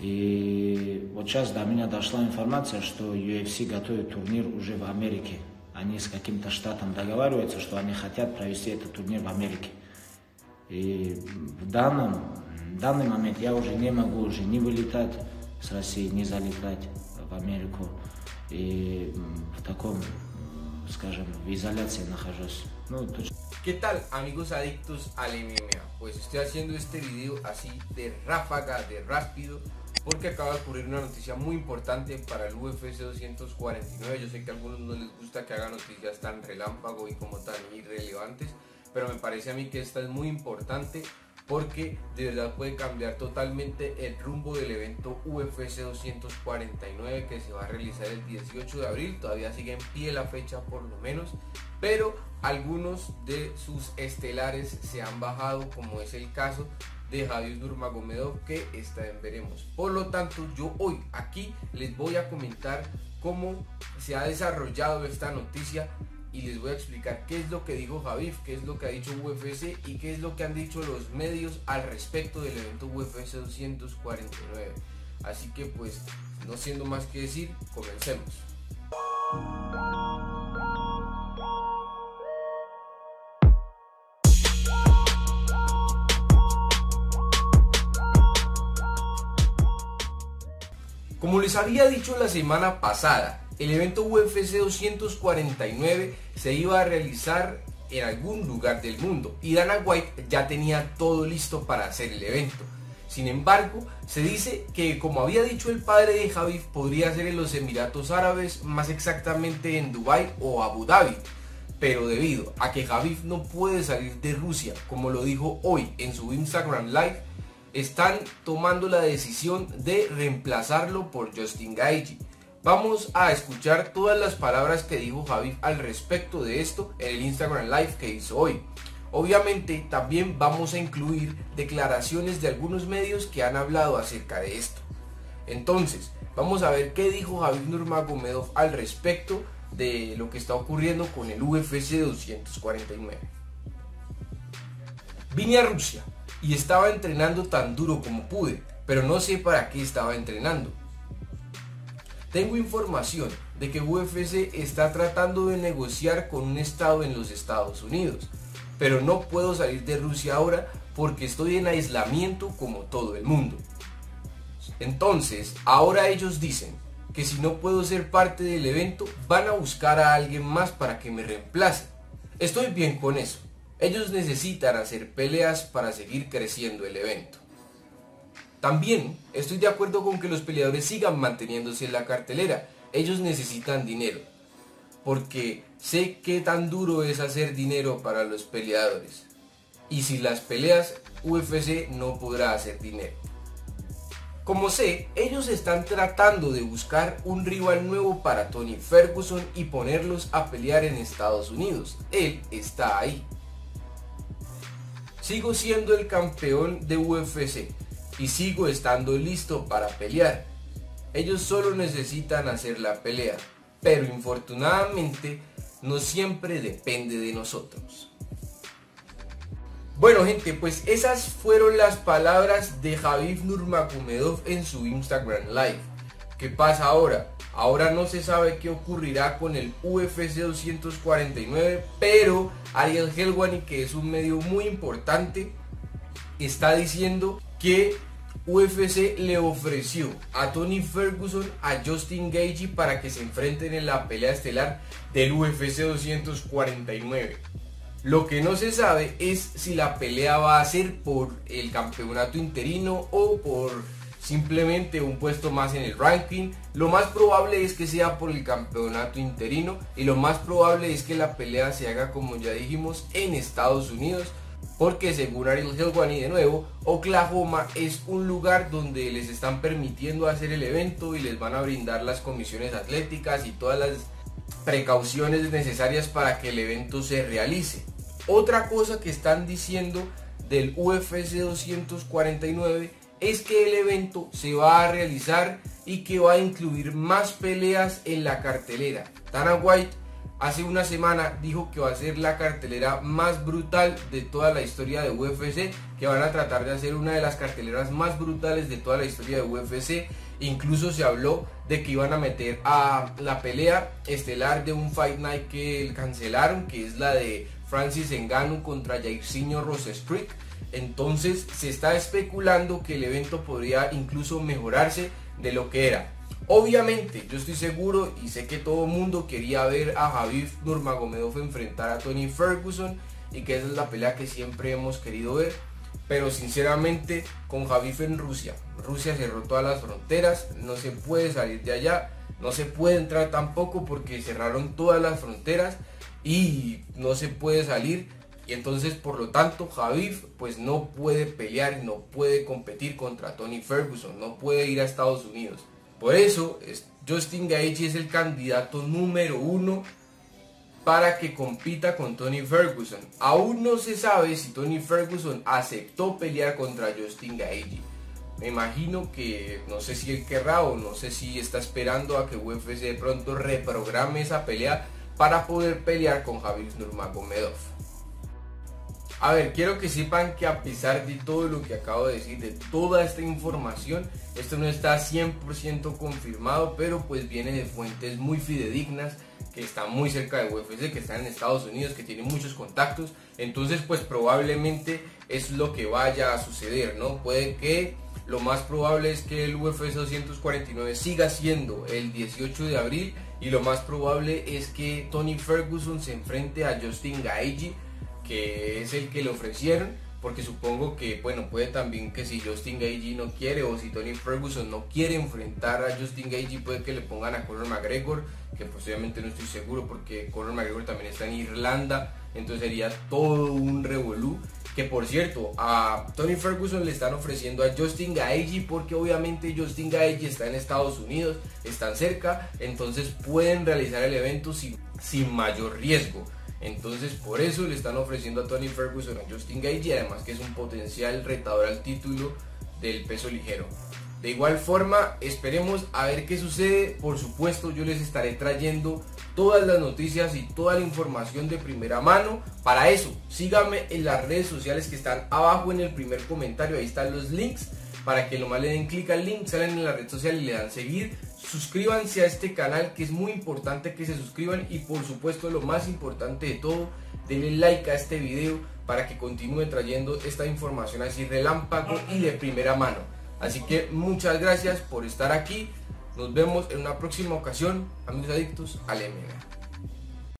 И вот сейчас до меня дошла информация, что UFC готовит турнир уже в Америке. Они с каким-то штатом договариваются, что они хотят провести этот турнир в Америке. И в данный момент я уже не могу уже не вылетать с России, не залетать в Америку. Y в таком, скажем, в изоляции нахожусь. ¿Qué tal, amigos adictos al MMA? Pues estoy haciendo este video así de ráfaga, de rápido, porque acaba de ocurrir una noticia muy importante para el UFC 249. Yo sé que a algunos no les gusta que haga noticias tan relámpago y como tan irrelevantes, pero me parece a mí que esta es muy importante porque de verdad puede cambiar totalmente el rumbo del evento UFC 249 que se va a realizar el 18 de abril. Todavía sigue en pie la fecha por lo menos, pero algunos de sus estelares se han bajado, como es el caso de Khabib Nurmagomedov, que está en veremos. Por lo tanto, yo hoy aquí les voy a comentar cómo se ha desarrollado esta noticia y les voy a explicar qué es lo que dijo Khabib, qué es lo que ha dicho UFC y qué es lo que han dicho los medios al respecto del evento UFC 249. Así que pues, no siendo más que decir, comencemos. Como les había dicho la semana pasada, el evento UFC 249 se iba a realizar en algún lugar del mundo y Dana White ya tenía todo listo para hacer el evento. Sin embargo, se dice que, como había dicho el padre de Khabib, podría ser en los Emiratos Árabes, más exactamente en Dubái o Abu Dhabi. Pero debido a que Khabib no puede salir de Rusia, como lo dijo hoy en su Instagram Live, están tomando la decisión de reemplazarlo por Justin Gaethje. Vamos a escuchar todas las palabras que dijo Khabib al respecto de esto en el Instagram Live que hizo hoy. Obviamente también vamos a incluir declaraciones de algunos medios que han hablado acerca de esto. Entonces, vamos a ver qué dijo Khabib Nurmagomedov al respecto de lo que está ocurriendo con el UFC 249. Vine a Rusia y estaba entrenando tan duro como pude, pero no sé para qué estaba entrenando. Tengo información de que UFC está tratando de negociar con un estado en los Estados Unidos, pero no puedo salir de Rusia ahora porque estoy en aislamiento como todo el mundo. Entonces, ahora ellos dicen que si no puedo ser parte del evento, van a buscar a alguien más para que me reemplace. Estoy bien con eso. Ellos necesitan hacer peleas para seguir creciendo el evento. También estoy de acuerdo con que los peleadores sigan manteniéndose en la cartelera. Ellos necesitan dinero, porque sé qué tan duro es hacer dinero para los peleadores. Y sin las peleas, UFC no podrá hacer dinero. Como sé, ellos están tratando de buscar un rival nuevo para Tony Ferguson y ponerlos a pelear en Estados Unidos. Él está ahí. Sigo siendo el campeón de UFC y sigo estando listo para pelear. Ellos solo necesitan hacer la pelea, pero infortunadamente no siempre depende de nosotros. Bueno gente, pues esas fueron las palabras de Khabib Nurmagomedov en su Instagram Live. ¿Qué pasa ahora? Ahora no se sabe qué ocurrirá con el UFC 249, pero Ariel Helwani, que es un medio muy importante, está diciendo que UFC le ofreció a Tony Ferguson, a Justin Gaethje para que se enfrenten en la pelea estelar del UFC 249. Lo que no se sabe es si la pelea va a ser por el campeonato interino o por simplemente un puesto más en el ranking. Lo más probable es que sea por el campeonato interino y lo más probable es que la pelea se haga, como ya dijimos, en Estados Unidos, porque según Ariel Helwani, de nuevo, Oklahoma es un lugar donde les están permitiendo hacer el evento y les van a brindar las comisiones atléticas y todas las precauciones necesarias para que el evento se realice. Otra cosa que están diciendo del UFC 249 es que el evento se va a realizar y que va a incluir más peleas en la cartelera. Dana White hace una semana dijo que va a ser la cartelera más brutal de toda la historia de UFC, que van a tratar de hacer una de las carteleras más brutales de toda la historia de UFC. Incluso se habló de que iban a meter a la pelea estelar de un Fight Night que cancelaron, que es la de Francis Ngannou contra Jairzinho Rozenstruik. Entonces se está especulando que el evento podría incluso mejorarse de lo que era. Obviamente yo estoy seguro y sé que todo el mundo quería ver a Khabib Nurmagomedov enfrentar a Tony Ferguson, y que esa es la pelea que siempre hemos querido ver. Pero sinceramente, con Khabib en Rusia cerró todas las fronteras, no se puede salir de allá, no se puede entrar tampoco porque cerraron todas las fronteras y no se puede salir. Y entonces, por lo tanto, Khabib pues no puede pelear, no puede competir contra Tony Ferguson, no puede ir a Estados Unidos. Por eso Justin Gaethje es el candidato número 1 para que compita con Tony Ferguson. Aún no se sabe si Tony Ferguson aceptó pelear contra Justin Gaethje. Me imagino que no sé si él querrá, o no sé si está esperando a que UFC de pronto reprograme esa pelea para poder pelear con Khabib Nurmagomedov. A ver, quiero que sepan que a pesar de todo lo que acabo de decir, de toda esta información, esto no está 100% confirmado, pero pues viene de fuentes muy fidedignas, que están muy cerca de UFC, que están en Estados Unidos, que tienen muchos contactos. Entonces pues probablemente es lo que vaya a suceder, ¿no? Puede que lo más probable es que el UFC 249 siga siendo el 18 de abril, y lo más probable es que Tony Ferguson se enfrente a Justin Gaethje, que es el que le ofrecieron, porque supongo que, bueno, puede también que si Justin Gaethje no quiere, o si Tony Ferguson no quiere enfrentar a Justin Gaethje, puede que le pongan a Conor McGregor, que posiblemente no estoy seguro, porque Conor McGregor también está en Irlanda, entonces sería todo un revolú. Que por cierto, a Tony Ferguson le están ofreciendo a Justin Gaethje, porque obviamente Justin Gaethje está en Estados Unidos, están cerca, entonces pueden realizar el evento sin mayor riesgo. Entonces por eso le están ofreciendo a Tony Ferguson a Justin Gaethje, además que es un potencial retador al título del peso ligero. De igual forma, esperemos a ver qué sucede. Por supuesto, yo les estaré trayendo todas las noticias y toda la información de primera mano. Para eso, síganme en las redes sociales que están abajo en el primer comentario, ahí están los links, para que nomás le den clic al link, salen en la red social y le dan seguir. Suscríbanse a este canal, que es muy importante que se suscriban, y por supuesto lo más importante de todo, denle like a este video para que continúe trayendo esta información así relámpago y de primera mano. Así que muchas gracias por estar aquí, nos vemos en una próxima ocasión, amigos adictos al MMA.